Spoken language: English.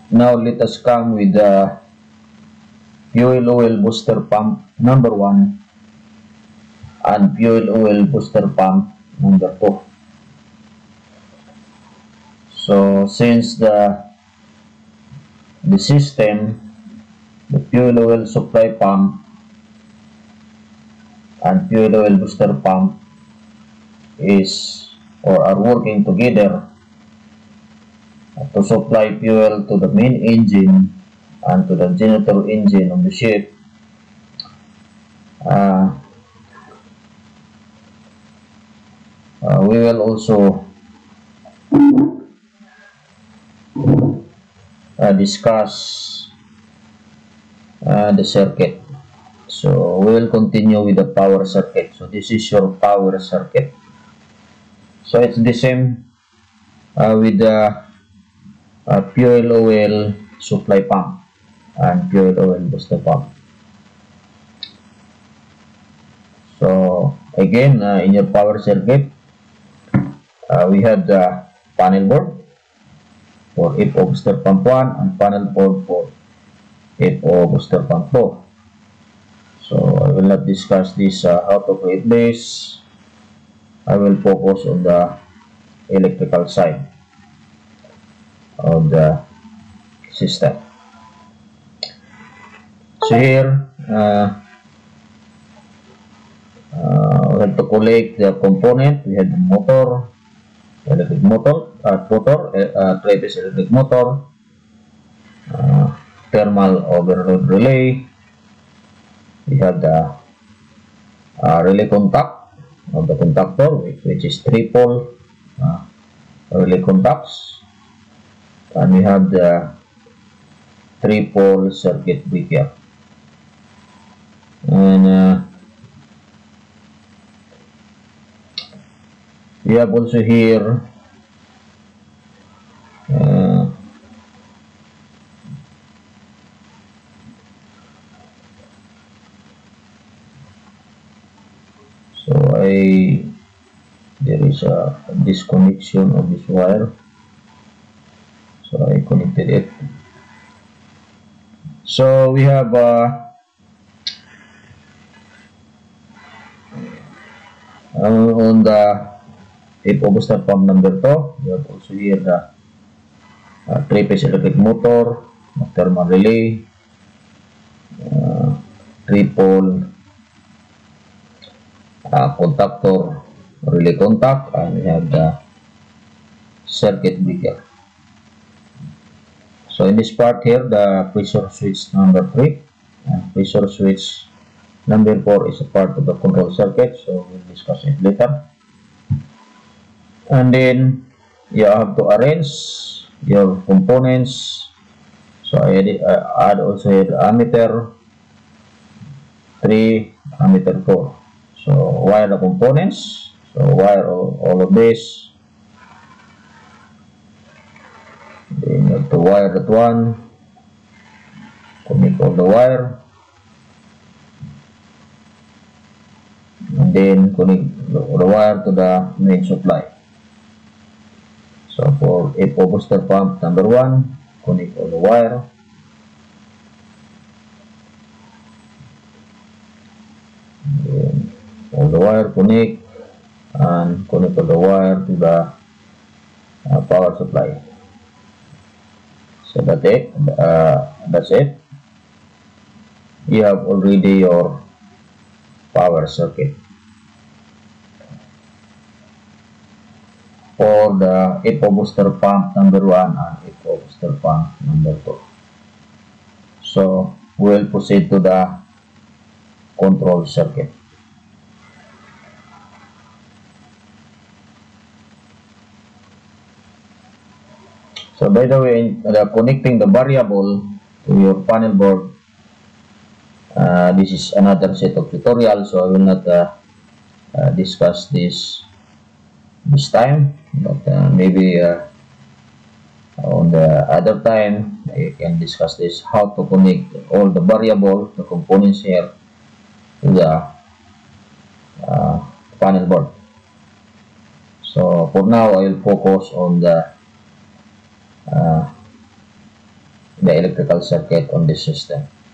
Now let us come with the fuel oil booster pump number 1 and fuel oil booster pump number 2. So since the system, the fuel oil supply pump and fuel oil booster pump is or are working together to supply fuel to the main engine and to the generator engine of the ship, we will also discuss the circuit. So we will continue with the power circuit. So this is your power circuit. So it's the same with the fuel oil supply pump and fuel oil booster pump. So again, in your power circuit, we have the panel board for FO booster pump 1 and panel board for FO booster pump 2. So I will not discuss this how to create this. I will focus on the electrical side of the system. So here we have to collect the component. We have the motor, electric motor, three-phase electric motor, thermal overload relay. We have the relay contact of the contactor, which is 3-pole relay contacts, and we have the 3-pole circuit breaker. And we have also here there is a disconnection of this wire, so I connected it. So we have on the FO booster pump number 2, we have also here the 3-phase electric motor, thermal relay, 3-pole contactor relay contact, and we have the circuit breaker. So in this part here, the pressure switch number 3 and pressure switch number 4 is a part of the control circuit, so we'll discuss it later. And then you have to arrange your components. So I add also here the ammeter 3, ammeter 4. So wire the components. So wire all of this. Then you have to wire that one. Connect all the wire. And then connect the wire to the main supply. So for FO booster pump number 1, connect all the wire. Then all the wire connect and connect all the wire to the power supply. So that's it. You have already your power circuit for the FO booster pump number 1 and FO booster pump number 2. So we'll proceed to the control circuit. So by the way, connecting the variable to your panel board, this is another set of tutorial, so I will not discuss this time, but maybe on the other time I can discuss this, how to connect all the variable, the components here to the panel board. So for now I will focus on the the electrical circuit on this system.